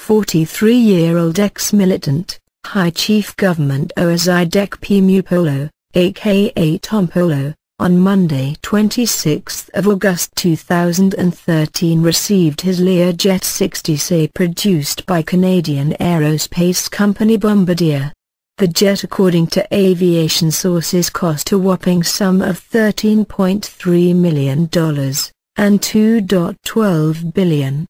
43-year-old ex-militant, High Chief Government Oweizide Ekpemupolo, aka Tompolo, on Monday 26 August 2013 received his LearJet 60C produced by Canadian aerospace company Bombardier. The jet, according to aviation sources, cost a whopping sum of $13.3 million, and $2.12 billion.